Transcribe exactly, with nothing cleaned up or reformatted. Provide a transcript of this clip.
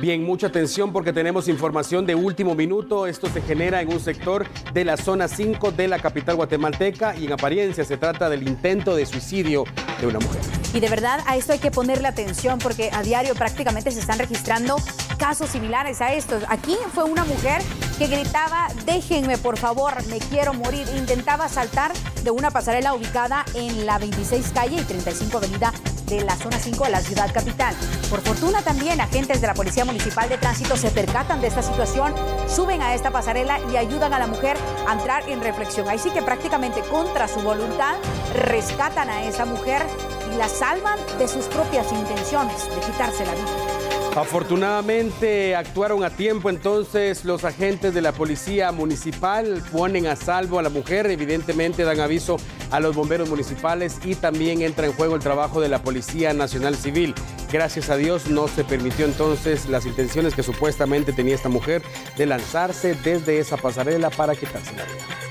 Bien, mucha atención porque tenemos información de último minuto. Esto se genera en un sector de la zona cinco de la capital guatemalteca y en apariencia se trata del intento de suicidio de una mujer. Y de verdad a esto hay que ponerle atención porque a diario prácticamente se están registrando casos similares a estos. Aquí fue una mujer que gritaba: déjenme por favor, me quiero morir. Intentaba saltar de una pasarela ubicada en la veintiséis calle y treinta y cinco avenida de la zona cinco de la ciudad capital. Por fortuna también agentes de la Policía Municipal de Tránsito se percatan de esta situación, suben a esta pasarela y ayudan a la mujer a entrar en reflexión. Ahí sí que prácticamente contra su voluntad rescatan a esa mujer y la salvan de sus propias intenciones de quitarse la vida. Afortunadamente actuaron a tiempo, entonces los agentes de la Policía Municipal ponen a salvo a la mujer, evidentemente dan aviso a los bomberos municipales y también entra en juego el trabajo de la Policía Nacional Civil. Gracias a Dios no se permitió entonces las intenciones que supuestamente tenía esta mujer de lanzarse desde esa pasarela para quitarse la vida.